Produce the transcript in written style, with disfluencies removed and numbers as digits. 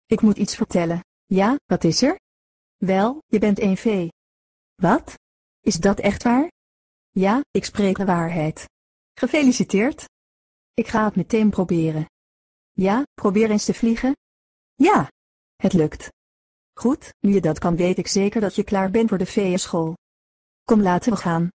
Ik moet iets vertellen. Ja, wat is er? Wel, je bent een vee. Wat? Is dat echt waar? Ja, ik spreek de waarheid. Gefeliciteerd. Ik ga het meteen proberen. Ja, probeer eens te vliegen. Ja, het lukt. Goed, nu je dat kan weet ik zeker dat je klaar bent voor de feeënschool. Kom laten we gaan.